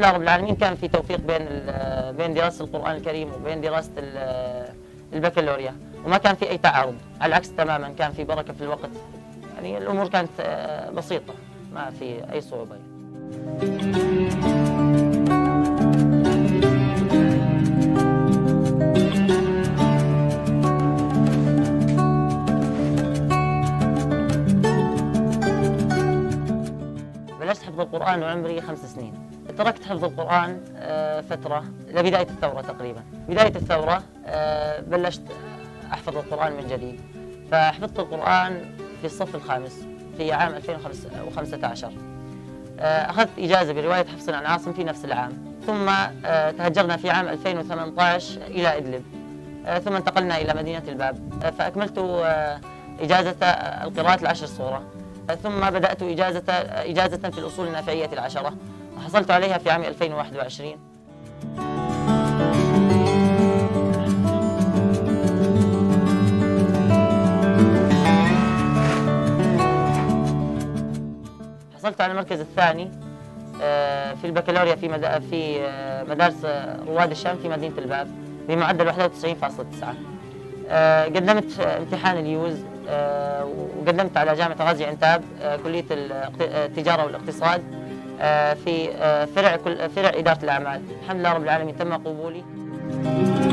لله رب العالمين كان في توفيق بين دراسة القرآن الكريم وبين دراسة البكالوريا، وما كان في أي تعارض، على العكس تماما، كان في بركة في الوقت. يعني الأمور كانت بسيطة، ما في أي صعوبة. بلشت حفظ القرآن وعمري 5 سنين. تركت حفظ القرآن فترة لبداية الثورة تقريبا. بداية الثورة بلشت أحفظ القرآن من جديد، فحفظت القرآن في الصف الخامس في عام 2015. أخذت إجازة برواية حفص عن عاصم في نفس العام، ثم تهجرنا في عام 2018 إلى إدلب، ثم انتقلنا إلى مدينة الباب، فأكملت إجازة القراءة ال10 سورة، ثم بدأت إجازة في الأصول النافعية ال10، وحصلت عليها في عام 2021. حصلت على المركز الثاني في البكالوريا في مدارس رواد الشام في مدينة الباب بمعدل 91.9. قدمت امتحان اليوز وقدمت على جامعة غازي عنتاب كلية التجارة والاقتصاد في فرع إدارة الأعمال. الحمد لله رب العالمين تم قبولي.